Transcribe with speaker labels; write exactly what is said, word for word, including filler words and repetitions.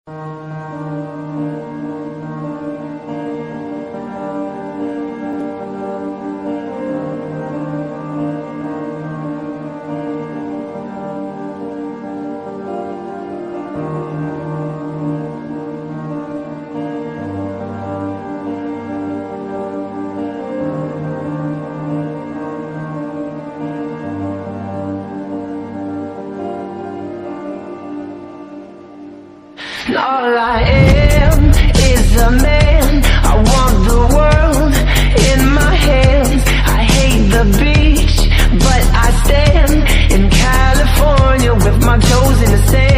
Speaker 1: All I am is a man. I want the world in my hands. I hate the beach, but I stand in California with my toes in the sand.